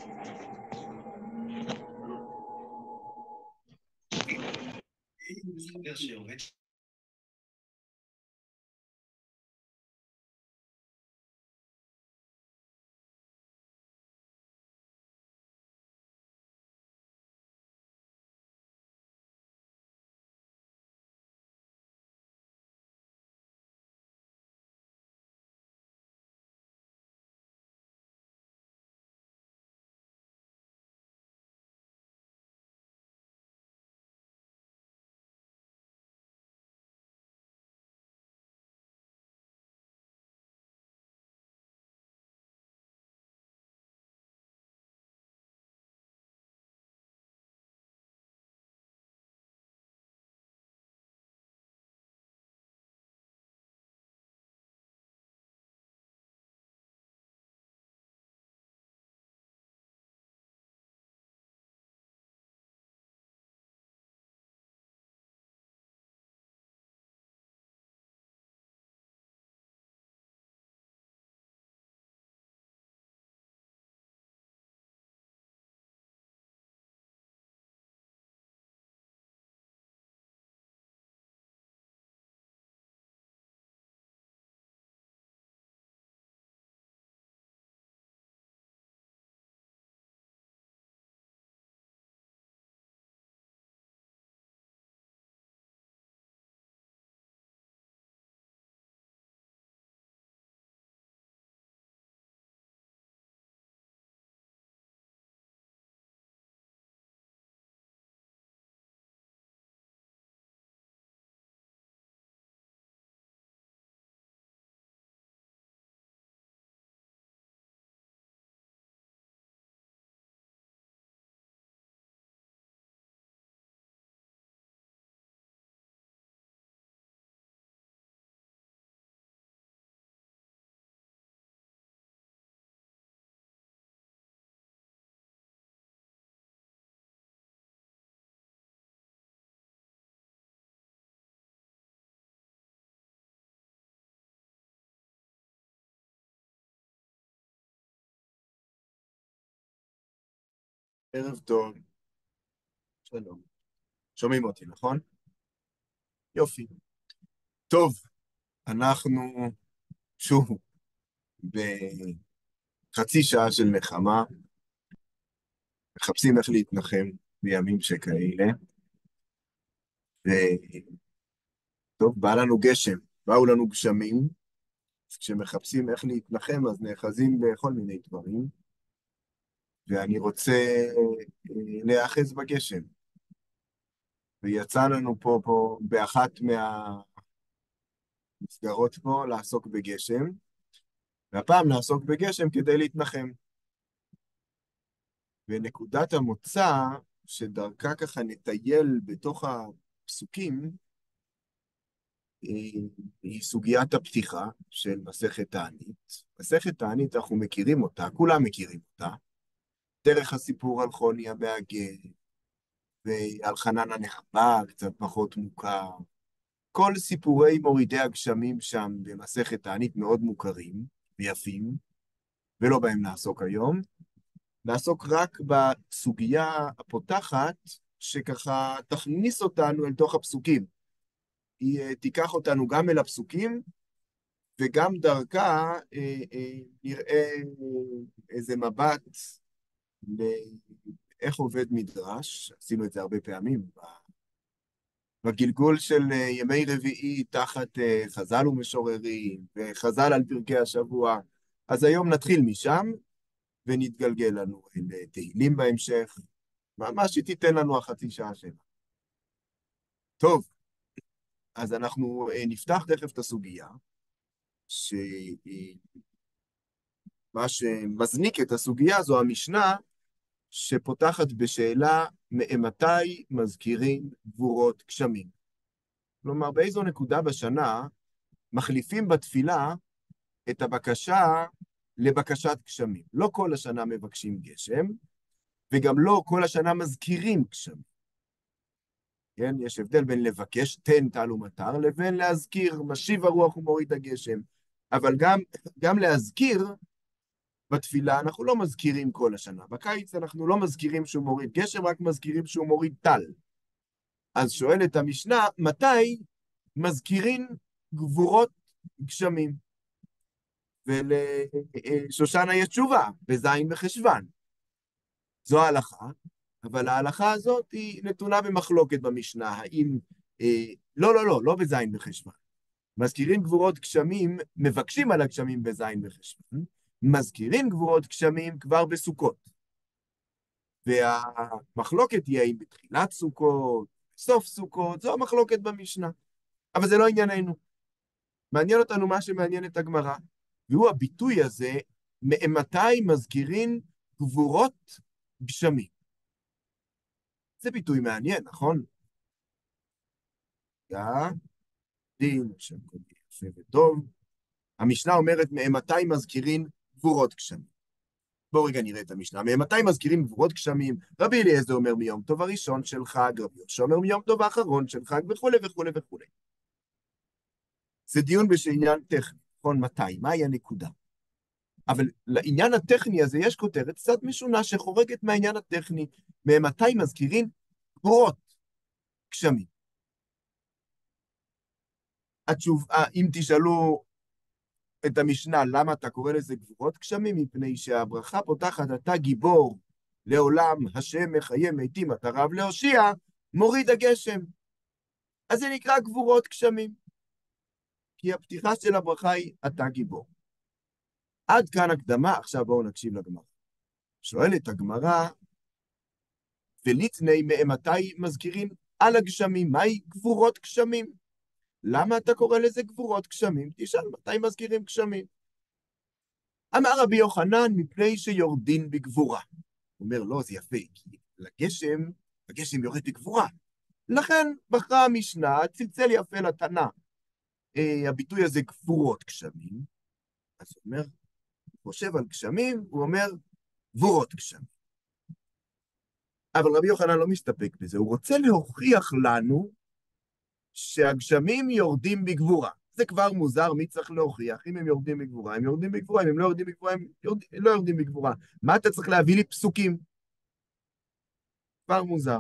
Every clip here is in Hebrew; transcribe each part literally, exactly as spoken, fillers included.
ערב טוב, שלום. שומעים אותי, נכון? יופי. טוב, אנחנו שוב בחצי שעה של נחמה, מחפשים איך להתנחם בימים שכאלה, וטוב, בא לנו גשם, באו לנו גשמים, אז כשמחפשים איך להתנחם אז נאחזים בכל מיני דברים, ואני רוצה אה, להיאחז בגשם. ויצא לנו פה, פה באחת מהמסגרות פה לעסוק בגשם, והפעם נעסוק בגשם כדי להתנחם. ונקודת המוצא שדרכה ככה נטייל בתוך הפסוקים, היא, היא סוגיית הפתיחה של מסכת תענית. מסכת תענית, אנחנו מכירים אותה, כולם מכירים אותה. דרך הסיפור על חוני המעגל, ועל חנן הנחבא, קצת פחות מוכר. כל סיפורי מורידי הגשמים שם במסכת תענית מאוד מוכרים ויפים, ולא בהם נעסוק היום. נעסוק רק בסוגיה הפותחת, שככה תכניס אותנו אל תוך הפסוקים. היא אה, תיקח אותנו גם אל הפסוקים, וגם דרכה אה, אה, נראה איזה מבט לאיך עובד מדרש. עשינו את זה הרבה פעמים בגלגול של אה, ימי רביעי תחת אה, חז"ל ומשוררים, וחז"ל על פרקי השבוע. אז היום נתחיל משם, ונתגלגל לנו אל תהילים בהמשך, ממש שתיתן לנו החצי שעה שלה. טוב, אז אנחנו נפתח תכף את הסוגיה, שמה שמזניק את הסוגיה זו המשנה שפותחת בשאלה מאמתי מזכירים גבורות גשמים. כלומר, באיזו נקודה בשנה מחליפים בתפילה את הבקשה לבקשת גשמים. לא כל השנה מבקשים גשם, וגם לא כל השנה מזכירים גשמים. כן, יש הבדל בין לבקש תן טל ומטר, לבין להזכיר משיב הרוח ומוריד הגשם. אבל גם, גם להזכיר, בתפילה אנחנו לא מזכירים כל השנה. בקיץ אנחנו לא מזכירים שהוא מוריד גשם, רק מזכירים שהוא מוריד טל. אז שואלת המשנה, מתי מזכירים גבורות גשמים? ולשושנה יש תשובה, בזין בחשוון. זו ההלכה, אבל ההלכה הזאת היא נתונה במחלוקת במשנה. האם... אה, לא, לא, לא, לא בזין בחשוון. מזכירים גבורות גשמים, מבקשים על הגשמים בזין בחשוון, מזכירים גבורות גשמים כבר בסוכות. והמחלוקת תהיה אם בתחילת סוכות, סוף סוכות, זו המחלוקת במשנה. אבל זה לא ענייננו. מעניין אותנו מה שמעניין את הגמרא, והוא הביטוי הזה, מאמתי מזכירים גבורות גשמים. זה ביטוי מעניין, נכון? יא, דין, שם כל יפה וטוב. המשנה אומרת, מאמתי מזכירים גבורות גשמים. בואו רגע נראה את המשנה. מאמתי מזכירים גבורות גשמים? רבי אליעזר אומר מיום טוב הראשון של חג, רבי יהושע אומר מיום טוב האחרון של חג, וכולי וכולי וכולי. זה דיון בשעניין טכני, נכון? מתי? מהי הנקודה? אבל לעניין הטכני הזה יש כותרת קצת משונה שחורגת מהעניין הטכני. ממתי מזכירים גבורות גשמים? התשובה, אם תשאלו את המשנה, למה אתה קורא לזה גבורות גשמים? מפני שהברכה פותחת, אתה גיבור לעולם, השם מחיה מתים, אתה רב להושיע, מוריד הגשם. אז זה נקרא גבורות גשמים. כי הפתיחה של הברכה היא, אתה גיבור. עד כאן הקדמה, עכשיו בואו נקשיב לגמרא. שואלת הגמרא, וליטני מאמתי מזכירים על הגשמים, מהי גבורות גשמים? למה אתה קורא לזה גבורות גשמים? תשאל, מתי מזכירים גשמים? אמר רבי יוחנן, מפני שיורדין בגבורה. הוא אומר, לא, זה יפה, כי לגשם, הגשם יורד בגבורה. לכן בחרה המשנה, צלצל יפה לתנא, אה, הביטוי הזה גבורות גשמים. אז הוא אומר, הוא חושב על גשמים, הוא אומר, גבורות גשמים. אבל רבי יוחנן לא מסתפק בזה, הוא רוצה להוכיח לנו שהגשמים יורדים בגבורה. זה כבר מוזר, מי צריך להוכיח? אם הם יורדים בגבורה, הם יורדים בגבורה, אם הם לא יורדים בגבורה, הם יורד... לא יורדים בגבורה. מה אתה צריך להביא לי פסוקים? כבר מוזר.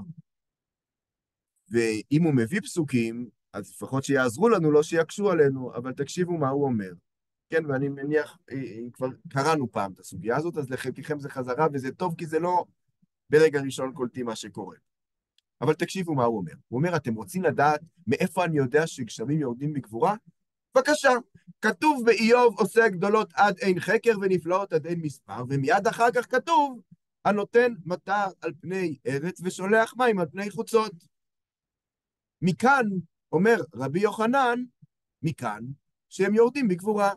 ואם הוא מביא פסוקים, אז לפחות שיעזרו לנו, לא שיקשו עלינו, אבל תקשיבו מה הוא אומר. כן, ואני מניח, כבר קראנו פעם את הסוגיה הזאת, אז לחלקכם זה חזרה, וזה טוב, כי זה לא ברגע ראשון קולטים מה שקורה. אבל תקשיבו מה הוא אומר. הוא אומר, אתם רוצים לדעת מאיפה אני יודע שגשמים יורדים בגבורה? בבקשה, כתוב באיוב עושה גדולות עד אין חקר ונפלאות עד אין מספר, ומיד אחר כך כתוב, הנותן מטר על פני ארץ ושולח מים על פני חוצות. מכאן, אומר רבי יוחנן, מכאן, שהם יורדים בגבורה.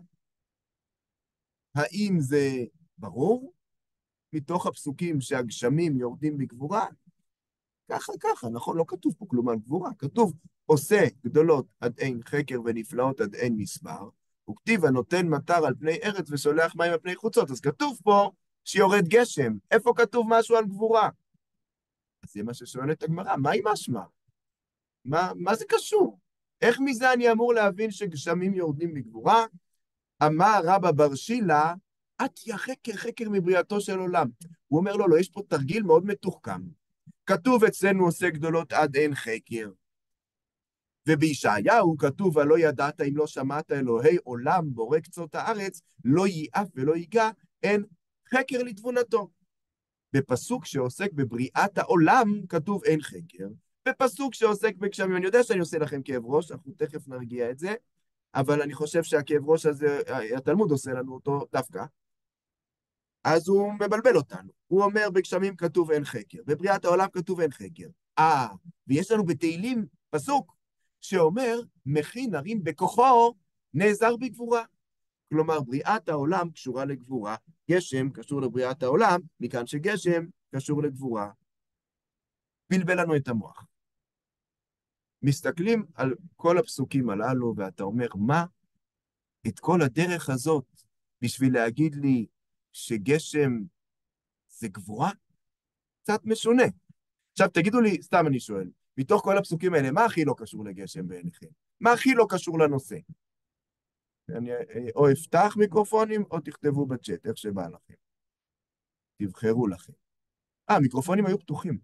האם זה ברור? מתוך הפסוקים שהגשמים יורדים בגבורה? ככה, ככה, נכון? לא כתוב פה כלום על גבורה. כתוב, עושה גדולות עד אין חקר ונפלאות עד אין מספר, וכתיב הנותן מטר על פני ארץ ושולח מים על פני חוצות. אז כתוב פה שיורד גשם. איפה כתוב משהו על גבורה? אז זה מה ששואלת הגמרא, מה היא משמע? מה, מה זה קשור? איך מזה אני אמור להבין שגשמים יורדים בגבורה? אמר רבא בר שילא, את היא החקר, חקר מבריאתו של עולם. הוא אומר לו, לא, יש פה תרגיל מאוד מתוחכם. כתוב אצלנו עושה גדולות עד אין חקר. ובישעיהו כתוב, הלא ידעת אם לא שמעת אלוהי עולם בורא קצות הארץ, לא ייאף ולא ייגע, אין חקר לתבונתו. בפסוק שעוסק בבריאת העולם, כתוב אין חקר. בפסוק שעוסק בגשמים, אני יודע שאני עושה לכם כאב ראש, אנחנו תכף נרגיע את זה, אבל אני חושב שהכאב ראש הזה, התלמוד עושה לנו אותו דווקא. אז הוא מבלבל אותנו. הוא אומר, בגשמים כתוב אין חקר, בבריאת העולם כתוב אין חקר. אה, ויש לנו בתהילים פסוק שאומר, מכין הרים בכוחו, נעזר בגבורה. כלומר, בריאת העולם קשורה לגבורה, גשם קשור לבריאת העולם, מכאן שגשם קשור לגבורה. בלבל לנו את המוח. מסתכלים על כל הפסוקים הללו, ואתה אומר, מה? את כל הדרך הזאת, בשביל להגיד לי שגשם זה גבורה? קצת משונה. עכשיו, תגידו לי, סתם אני שואל, מתוך כל הפסוקים האלה, מה הכי לא קשור לגשם בעיניכם? מה הכי לא קשור לנושא? אני או אפתח מיקרופונים, או תכתבו בצ'אט, איך שבא לכם. תבחרו לכם. אה, המיקרופונים היו פתוחים.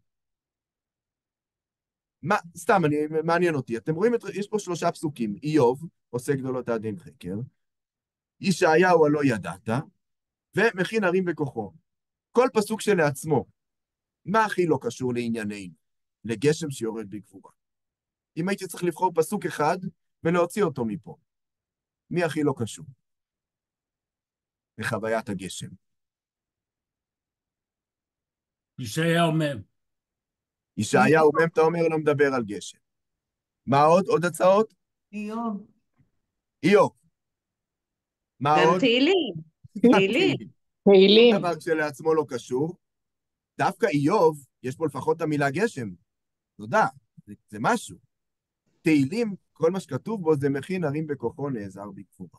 מה, סתם, אני, מעניין אותי. אתם רואים, את, יש פה שלושה פסוקים. איוב, עושה גדולות עד אין חקר, ישעיהו הלא ידעת, ומכין הרים בכוחו. כל פסוק שלעצמו, מה הכי לא קשור לענייננו? לגשם שיורד בגבורה. אם הייתי צריך לבחור פסוק אחד ולהוציא אותו מפה, מי הכי לא קשור? לחוויית הגשם. ישעיהו אומר. ישעיהו מם, אתה אומר, לא מדבר על גשם. מה עוד? עוד הצעות? איוב. איוב. מה גם עוד? תהילים. גם תהילים. תהילים. תהילים. שום דבר כשלעצמו לא קשור. דווקא איוב, יש פה לפחות את המילה גשם. תודה, זה, זה משהו. תהילים, כל מה שכתוב בו זה מכין הרים בכוחו נעזר בגבורה.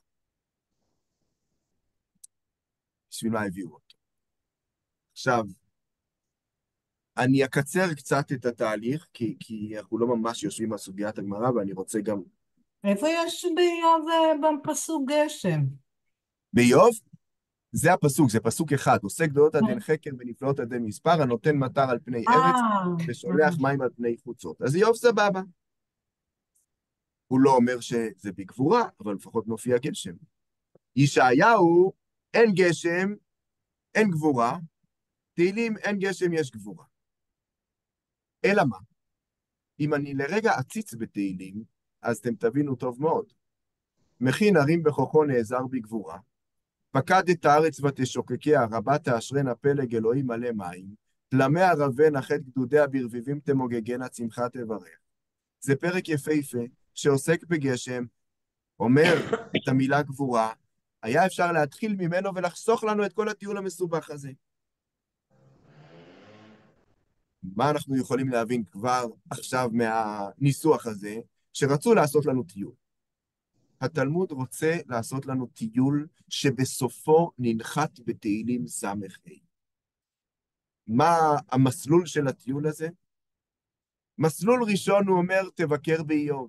בשביל מה הביאו אותו? עכשיו, אני אקצר קצת את התהליך, כי, כי אנחנו לא ממש יושבים על סוגיית הגמרא, ואני רוצה גם... איפה יש באיוב אה, בפסוק גשם? באיוב, זה הפסוק, זה פסוק אחד, עושה גדולות עד אין חקר ונפלאות עד אין מספר, הנותן מטר על פני ארץ, אה, ושולח מים על פני חוצות. אז איוב סבבה. הוא לא אומר שזה בגבורה, אבל לפחות מופיע גשם. ישעיהו, אין גשם, אין גבורה, תהילים, אין גשם, יש גבורה. אלא מה? אם אני לרגע אציץ בתהילים, אז אתם תבינו טוב מאוד. מכין הרים בכוחו נעזר בגבורה, פקד את הארץ ותשוקקיה, רבה תאשרנה פלג אלוהים מלא מים, תלמיה רבנה חטא גדודיה ברביבים תמוגגנה צמחה תברך. זה פרק יפהפה שעוסק בגשם, אומר את המילה גבורה, היה אפשר להתחיל ממנו ולחסוך לנו את כל הטיול המסובך הזה. מה אנחנו יכולים להבין כבר עכשיו מהניסוח הזה, שרצו לעשות לנו טיול? התלמוד רוצה לעשות לנו טיול שבסופו ננחת בתהילים סמך ה'. מה המסלול של הטיול הזה? מסלול ראשון הוא אומר, תבקר באיוב.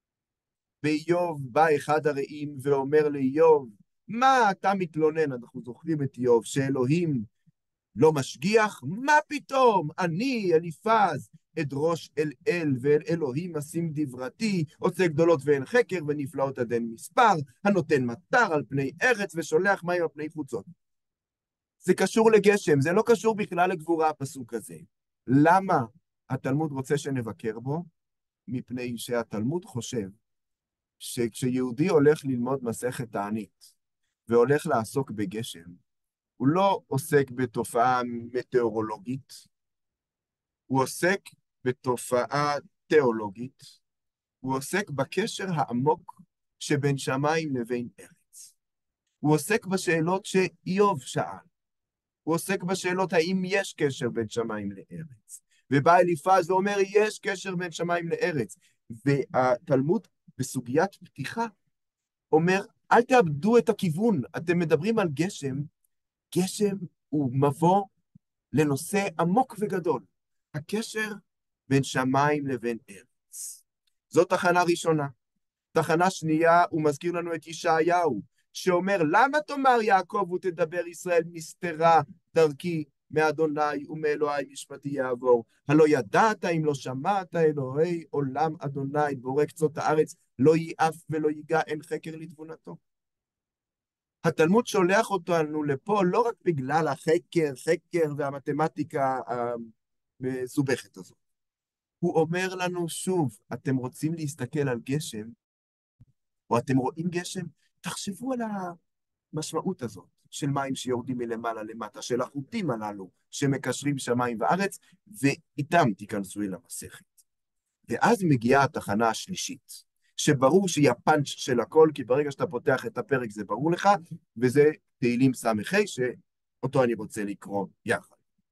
באיוב בא אחד הרעים ואומר לאיוב, מה אתה מתלונן? אנחנו זוכרים את איוב, שאלוהים לא משגיח? מה פתאום? אני, אליפז, אדרוש אל אל ואל אלוהים אשים דברתי, עושה גדולות ואין חקר ונפלאות עד אין מספר, הנותן מטר על פני ארץ ושולח מים על פני חוצות. זה קשור לגשם, זה לא קשור בכלל לגבורה הפסוק הזה. למה התלמוד רוצה שנבקר בו? מפני שהתלמוד חושב שכשיהודי הולך ללמוד מסכת תענית והולך לעסוק בגשם, הוא לא עוסק בתופעה מטאורולוגית, הוא עוסק בתופעה תיאולוגית, הוא עוסק בקשר העמוק שבין שמיים לבין ארץ. הוא עוסק בשאלות שאיוב שאל. הוא עוסק בשאלות האם יש קשר בין שמיים לארץ. ובא אליפז ואומר, יש קשר בין שמיים לארץ. והתלמוד בסוגיית פתיחה אומר, אל תאבדו את הכיוון, אתם מדברים על גשם, גשם הוא מבוא לנושא עמוק וגדול, הקשר בין שמיים לבין ארץ. זאת תחנה ראשונה. תחנה שנייה, הוא מזכיר לנו את ישעיהו, שאומר, למה תאמר יעקב ותדבר ישראל מסתרה דרכי מאדוני ומאלוהי משפטי יעבור? הלא ידעת אם לא שמעת אלוהי עולם אדוני בורא קצות הארץ, לא ייאף ולא ייגע, אין חקר לתבונתו. התלמוד שולח אותנו לפה לא רק בגלל החקר, חקר והמתמטיקה המסובכת הזאת. הוא אומר לנו שוב, אתם רוצים להסתכל על גשם, או אתם רואים גשם, תחשבו על המשמעות הזאת של מים שיורדים מלמעלה למטה, של החוטים הללו שמקשרים שמיים וארץ, ואיתם תיכנסו אל המסכת. ואז מגיעה התחנה השלישית, שברור שהיא הפאנץ' של הכל, כי ברגע שאתה פותח את הפרק זה ברור לך, וזה תהילים סמכי, שאותו אני רוצה לקרוא יחד.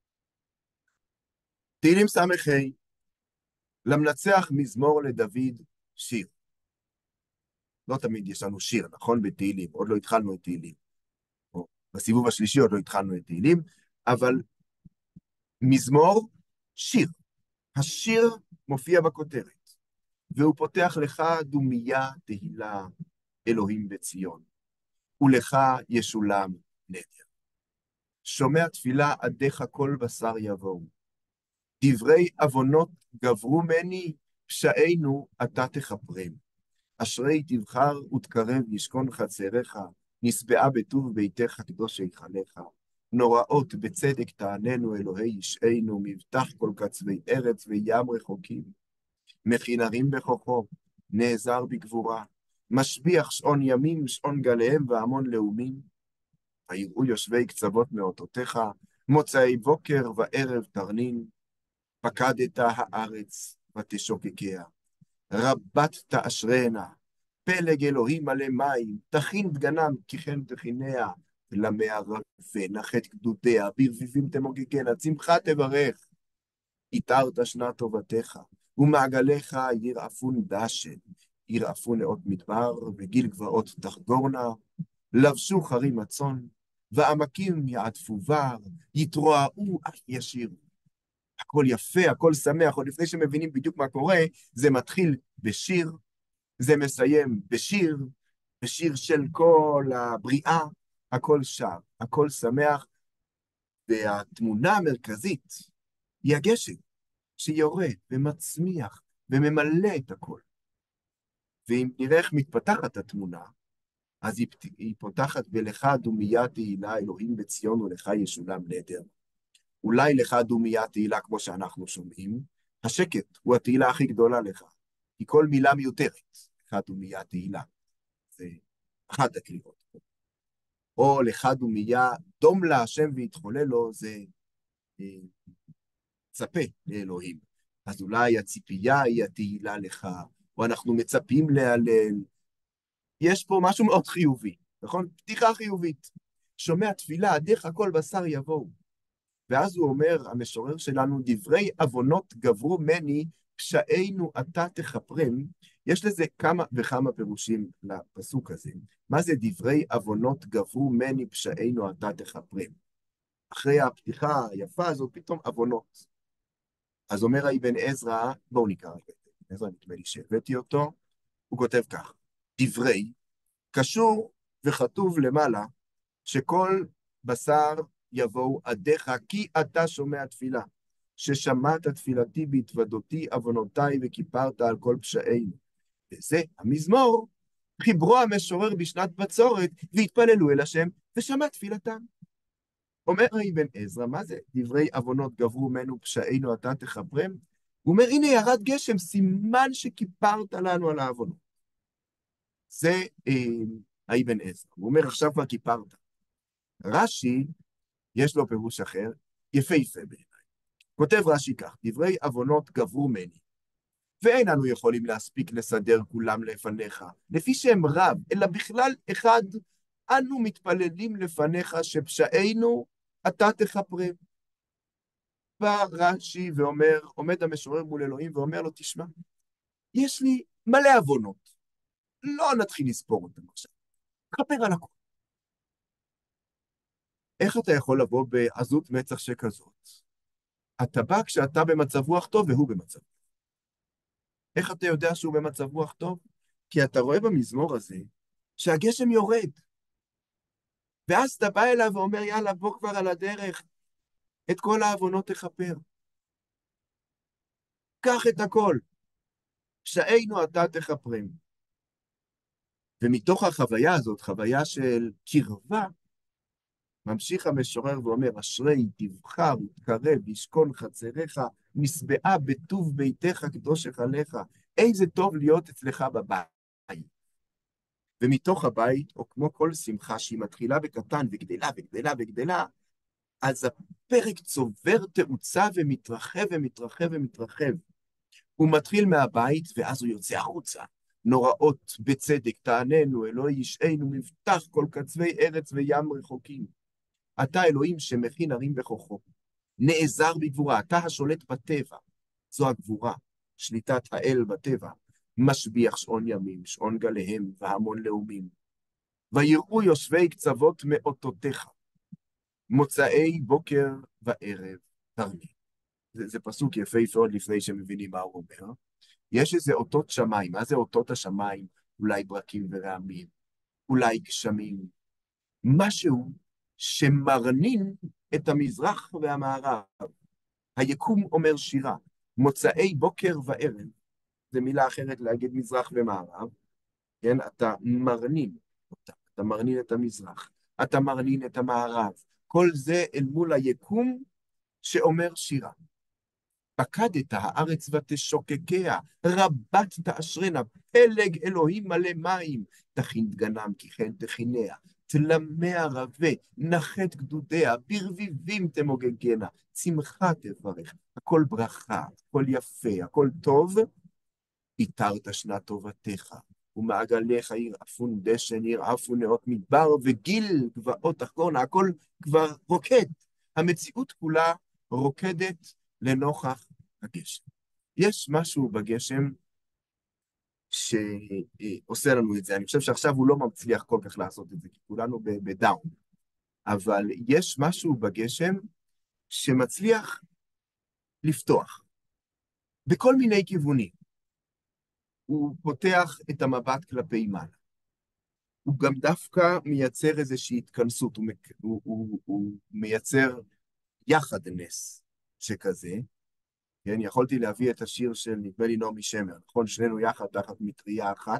תהילים סמכי, למנצח מזמור לדוד שיר. לא תמיד יש לנו שיר, נכון? בתהילים, עוד לא התחלנו את תהילים. או בסיבוב השלישי עוד לא התחלנו את תהילים, אבל מזמור, שיר. השיר מופיע בכותרת, והוא פותח לך דומיה תהילה אלוהים בציון, ולך ישולם נדר. שומע תפילה עדיך כל בשר יבואו. דברי עוונות גברו מני, פשענו אתה תכפרם. אשרי תבחר ותקרב ישכון חצריך, נשבעה בטוב ביתך קדוש היכלך. נוראות בצדק תעננו אלוהי ישענו, מבטח כל קצווי ארץ וים רחוקים. מכינרים בכוחו, נעזר בגבורה, משביח שעון ימים, שעון גליהם והמון לאומים. ויראו יושבי קצוות מאותותיך, מוצאי בוקר וערב תרנין. פקדת הארץ ותשוקקיה, רבת תאשרנה, פלג אלוהים מלא מים, תכין דגנם כי כן תכיניה, למאה רבנה חטא גדודיה, ברביבים תמוגגנה, צמחה תברך. התארת שנת טובתך, ומעגליך ירעפון דשן, ירעפון נאות מדבר, וגיל גבעות תחגורנה, לבשו חרים הצאן, ועמקים יעטפו בר, יתרועעו אף ישירו. הכל יפה, הכל שמח, עוד לפני שמבינים בדיוק מה קורה, זה מתחיל בשיר, זה מסיים בשיר, בשיר של כל הבריאה, הכל שר, הכל שמח, והתמונה המרכזית היא הגשם, שיורד ומצמיח וממלא את הכל. ואם נראה איך מתפתחת התמונה, אז היא, היא פותחת בלך דומיה תהילה אלוהים בציון ולך ישולם נדר. אולי לך דומיה תהילה כמו שאנחנו שומעים, השקט הוא התהילה הכי גדולה לך, כי כל מילה מיותרת, לך דומיה תהילה, זה אחת הקריאות. או לך דומיה, דום לה השם ויתחולל לו, זה אה, צפה לאלוהים. אז אולי הציפייה היא התהילה לך, או אנחנו מצפים להלל. יש פה משהו מאוד חיובי, נכון? פתיחה חיובית. שומע תפילה, עדיך כל בשר יבואו. ואז הוא אומר, המשורר שלנו, דברי עוונות גברו מני, פשענו אתה תכפרם. יש לזה כמה וכמה פירושים לפסוק הזה. מה זה דברי עוונות גברו מני, פשענו אתה תכפרם? אחרי הפתיחה היפה הזאת, פתאום עוונות. אז אומר האבן עזרא, בואו נקרא רגע, אבן עזרא נדמה לי שהבאתי אותו, הוא כותב כך, דברי, קשור וכתוב למעלה, שכל בשר יבואו עדיך, כי אתה שומע תפילה, ששמעת תפילתי בהתוודותי עוונותיי וכיפרת על כל פשעינו. וזה המזמור, חיברו המשורר בשנת בצורת, והתפללו אל השם, ושמע תפילתם. אומר אבן עזרא, מה זה? דברי עוונות גברו מנו פשעינו אתה תכפרם? הוא אומר, הנה ירד גשם, סימן שכיפרת לנו על העוונות. זה אה, אבן עזרא. הוא אומר, עכשיו כבר כיפרת. רש"י, יש לו פירוש אחר, יפהפה בעיניי. כותב רש"י כך, דברי עוונות גברו מני, ואין אנו יכולים להספיק לסדר כולם לפניך, לפי שהם רב, אלא בכלל אחד, אנו מתפללים לפניך שפשענו אתה תכפרם. בא רש"י ואומר, עומד המשורר מול אלוהים ואומר לו, תשמע, יש לי מלא עוונות, לא נתחיל לספור אותם עכשיו, כפר על הכל. איך אתה יכול לבוא בעזות מצח שכזאת? אתה בא כשאתה במצב רוח טוב והוא במצב רוח. איך אתה יודע שהוא במצב רוח טוב? כי אתה רואה במזמור הזה שהגשם יורד. ואז אתה בא אליו ואומר, יאללה, בוא כבר על הדרך, את כל העוונות תכפר. קח את הכל, פשענו אתה תכפרם. ומתוך החוויה הזאת, חוויה של קרבה, ממשיך המשורר ואומר, אשרי תבחר ותקרב, ישכון חצריך, נשבעה בטוב ביתך קדוש היכלך. איזה טוב להיות אצלך בבית. ומתוך הבית, או כמו כל שמחה שהיא מתחילה בקטן וגדלה וגדלה וגדלה, אז הפרק צובר תאוצה ומתרחב ומתרחב ומתרחב. הוא מתחיל מהבית ואז הוא יוצא החוצה. נוראות בצדק תעננו, אלוהי ישענו, מבטח כל קצווי ארץ וים רחוקים. אתה אלוהים שמכין הרים בכוחו, נעזר בגבורה, אתה השולט בטבע, זו הגבורה, שליטת האל בטבע, משביח שעון ימים, שעון גליהם והמון לאומים. ויראו יושבי קצוות מאותותיך, מוצאי בוקר וערב תרנין. זה, זה פסוק יפהפה עוד לפני שמבינים מה הוא אומר. יש איזה אותות שמיים, מה זה אותות השמיים? אולי ברקים ורעמים, אולי גשמים, משהו שמרנין את המזרח והמערב. היקום אומר שירה, מוצאי בוקר וערב, זה מילה אחרת להגיד מזרח ומערב, כן? אתה מרנין אותה, אתה מרנין את המזרח, אתה מרנין את המערב, כל זה אל מול היקום שאומר שירה. פקדת הארץ ותשוקקיה, רבת תאשרנה, פלג אלוהים מלא מים, תכין דגנם כי כן תכיניה, תלמיה רבה, נחת גדודיה, ברביבים תמוגגנה, צמחה תברך, הכל ברכה, הכל יפה, הכל טוב, איתרת שנת טובתך, ומעגליך ירעפון דשן, ירעפון נאות מדבר, וגיל גבעות תחגורנה, הכל כבר רוקד. המציאות כולה רוקדת לנוכח הגשם. יש משהו בגשם שעושה לנו את זה. אני חושב שעכשיו הוא לא מצליח כל כך לעשות את זה, כי כולנו בדאון. אבל יש משהו בגשם שמצליח לפתוח בכל מיני כיוונים. הוא פותח את המבט כלפי מעלה. הוא גם דווקא מייצר איזושהי התכנסות, הוא, הוא, הוא, הוא מייצר יחד נס שכזה. כן, יכולתי להביא את השיר של נדמה לי נעמי שמר, נכון? שנינו יחד תחת מטריה אחת,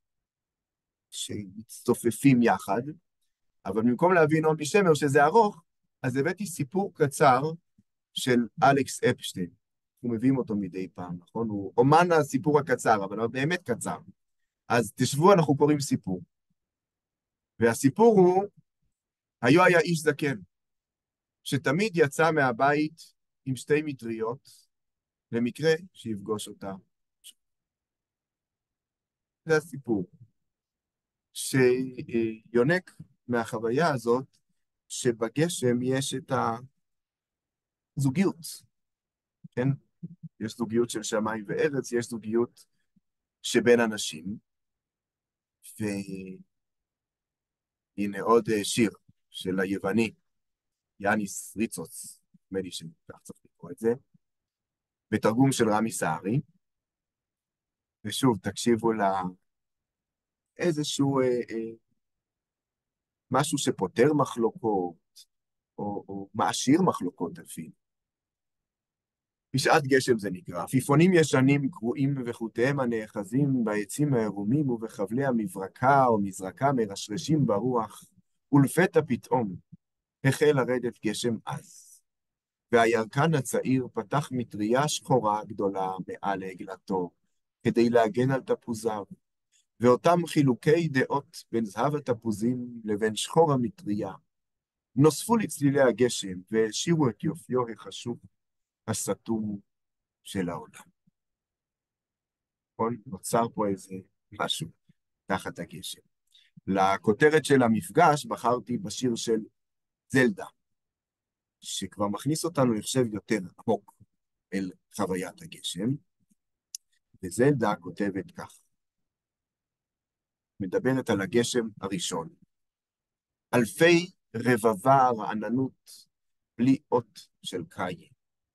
שמצטופפים יחד, אבל במקום להביא נעמי שמר שזה ארוך, אז הבאתי סיפור קצר של אלכס אפשטיין. אנחנו מביאים אותו מדי פעם, נכון? הוא אומן הסיפור הקצר, אבל הוא באמת קצר. אז תשבו, אנחנו קוראים סיפור. והסיפור הוא, היו היה איש זקן, שתמיד יצא מהבית עם שתי מטריות, למקרה שיפגוש אותה. זה הסיפור. שיונק מהחוויה הזאת, שבגשם יש את הזוגיות. כן? יש זוגיות של שמיים וארץ, יש זוגיות שבין אנשים. והנה עוד שיר של היווני, יאניס ריצוץ, נדמה לי שכך צריך לקרוא את זה, בתרגום של רמי סערי. ושוב, תקשיבו לאיזשהו אה, אה, משהו שפותר מחלוקות, או, או מעשיר מחלוקות אפילו. בשעת גשם זה נקרא. עפיפונים ישנים קרועים וחוטיהם הנאחזים בעצים הערומים ובחבלי המברקה או מזרקה מרשרשים ברוח, ולפתע פתאום החל לרדת גשם עז. והירקן הצעיר פתח מטריה שחורה גדולה מעל עגלתו, כדי להגן על תפוזיו, ואותם חילוקי דעות בין זהב התפוזים לבין שחור המטריה, נוספו לצלילי הגשם והשאירו את יופיו החשוך הסתום של העולם. נכון? נוצר פה איזה משהו תחת הגשם. לכותרת של המפגש בחרתי בשיר של זלדה, שכבר מכניס אותנו לחשב יותר עמוק אל חוויית הגשם, וזלדה כותבת כך, מדברת על הגשם הראשון. אלפי רבבה רעננות בלי אות של קין,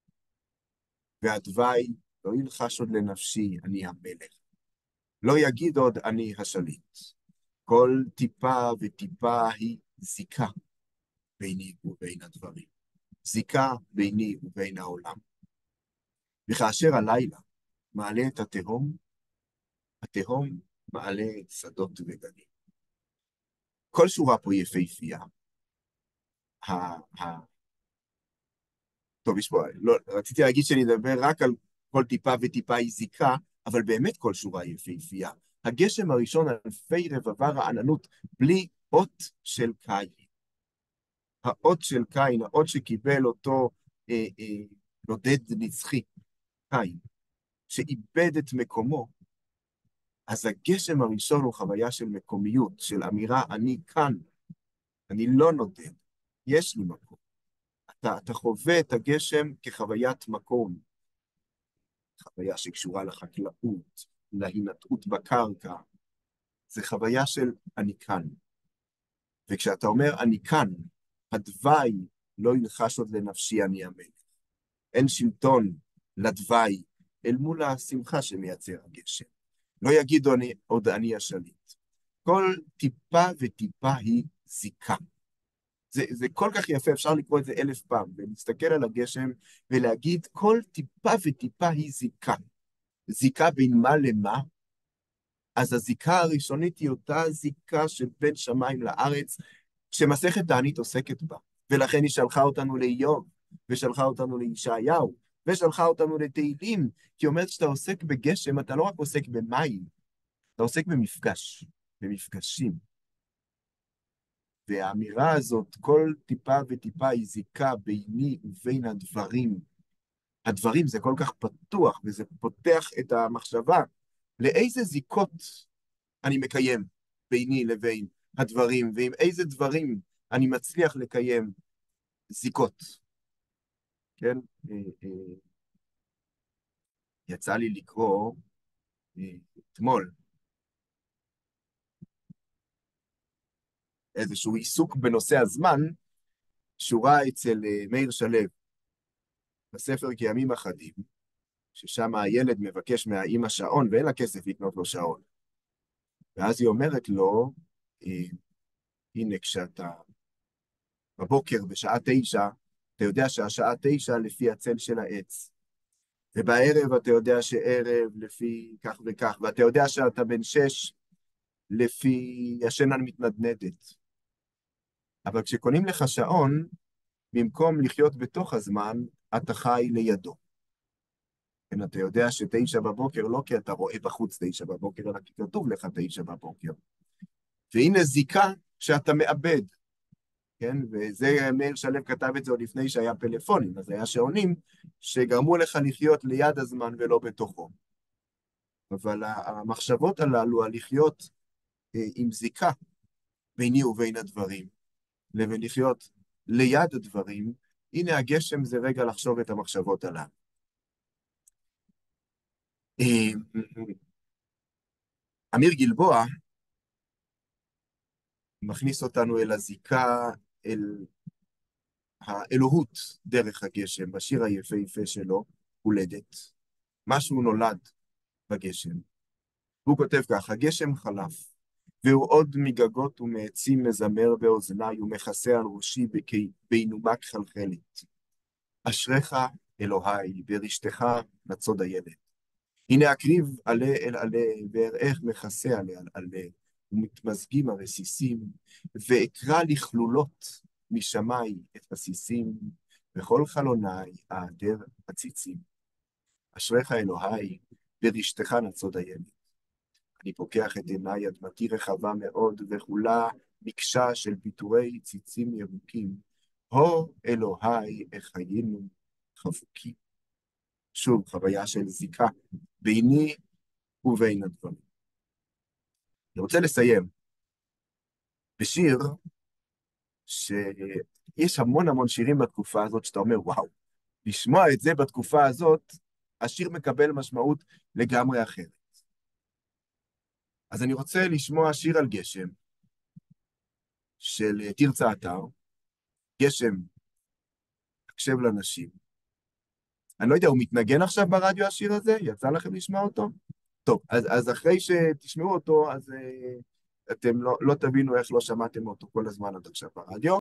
והדווי לא ילחש עוד לנפשי אני המלך, לא יגיד עוד אני השליט, כל טיפה וטיפה היא זיקה ביני ובין הדברים, זיקה ביני ובין העולם. וכאשר הלילה מעלה את התהום, התהום מעלה שדות וגנים. כל שורה פה יפהפייה. ה... ה... טוב, יש פה, לא, רציתי להגיד שאני אדבר רק על כל טיפה וטיפה היא זיקה, אבל באמת כל שורה יפהפייה. הגשם הראשון, אלפי רבבה רעננות, בלי אות של קין. האות של קין, האות שקיבל אותו אה, אה, נודד נצחי, קין, שאיבד את מקומו, אז הגשם הראשון הוא חוויה של מקומיות, של אמירה, אני כאן, אני לא נודד, יש לי מקום. אתה, אתה חווה את הגשם כחוויית מקום, חוויה שקשורה לחקלאות, להינטעות בקרקע, זה חוויה של אני כאן. וכשאתה אומר אני כאן, הדווי לא ילחש עוד לנפשי אני המלך. אין שלטון לדווי אל מול השמחה שמייצר הגשם. לא יגיד אני, עוד אני השליט. כל טיפה וטיפה היא זיקה. זה, זה כל כך יפה, אפשר לקרוא את זה אלף פעם, ולהסתכל על הגשם ולהגיד, כל טיפה וטיפה היא זיקה. זיקה בין מה למה? אז הזיקה הראשונית היא אותה זיקה של בין שמיים לארץ, שמסכת תענית עוסקת בה, ולכן היא שלחה אותנו לאיוב, ושלחה אותנו לישעיהו, ושלחה אותנו לתהילים, כי היא אומרת שאתה עוסק בגשם, אתה לא רק עוסק במים, אתה עוסק במפגש, במפגשים. והאמירה הזאת, כל טיפה וטיפה היא זיקה ביני ובין הדברים. הדברים זה כל כך פתוח, וזה פותח את המחשבה. לאיזה זיקות אני מקיים ביני לבין הדברים, ועם איזה דברים אני מצליח לקיים זיקות. כן? יצא לי לקרוא אתמול איזשהו עיסוק בנושא הזמן, שורה אצל מאיר שלו, בספר כימים אחדים, ששם הילד מבקש מהאמא שעון, ואין לה כסף לקנות לו שעון. ואז היא אומרת לו, הנה, כשאתה בבוקר בשעה תשע, אתה יודע שהשעה תשע לפי הצל של העץ. ובערב אתה יודע שערב לפי כך וכך, ואתה יודע שאתה בן שש לפי השנה המתנדנדת. אבל כשקונים לך שעון, במקום לחיות בתוך הזמן, אתה חי לידו. כן, אתה יודע שתשע בבוקר לא כי אתה רואה בחוץ תשע בבוקר, אלא כי כתוב לך תשע בבוקר. והנה זיקה שאתה מאבד. כן, וזה מאיר שלו כתב את זה עוד לפני שהיה פלאפונים, אז היה שעונים שגרמו לך לחיות ליד הזמן ולא בתוכו. אבל המחשבות הללו, על לחיות עם זיקה ביני ובין הדברים, לבין לחיות ליד הדברים, הנה הגשם זה רגע לחשוב את המחשבות הללו. אמיר גלבוע מכניס אותנו אל הזיקה, אל האלוהות דרך הגשם, בשיר היפהפה שלו, הולדת. משהו נולד בגשם. הוא כותב כך, הגשם חלף, והוא עוד מגגות ומעצים מזמר באוזניי, ומכסה על ראשי בינומה כחלחלת. אשריך אלוהי, ברשתך נצוד הילד. הנה אקריב עלה אל עלה, ואראך מכסה עלה על עלה, ומתמזגים הרסיסים, ואקרא לכלולות משמי את רסיסים, וכל חלוני אעדר עציצים. אשריך אלוהי, ברשתך נצוד הילד. אני פוקח את עיניי, אדמתי רחבה מאוד, וכולה מקשה של פיטורי ציצים ירוקים. הו אלוהי, איך היינו חבוקים. שוב, חוויה של זיקה ביני ובין הדברים. אני רוצה לסיים בשיר שיש המון המון שירים בתקופה הזאת שאתה אומר, וואו, לשמוע את זה בתקופה הזאת, השיר מקבל משמעות לגמרי אחרת. אז אני רוצה לשמוע שיר על גשם, של תרצה אתר, גשם, הקשב לנשים. אני לא יודע, הוא מתנגן עכשיו ברדיו השיר הזה? יצא לכם לשמוע אותו? טוב, אז, אז אחרי שתשמעו אותו, אז uh, אתם לא, לא תבינו איך לא שמעתם אותו כל הזמן עד עכשיו ברדיו.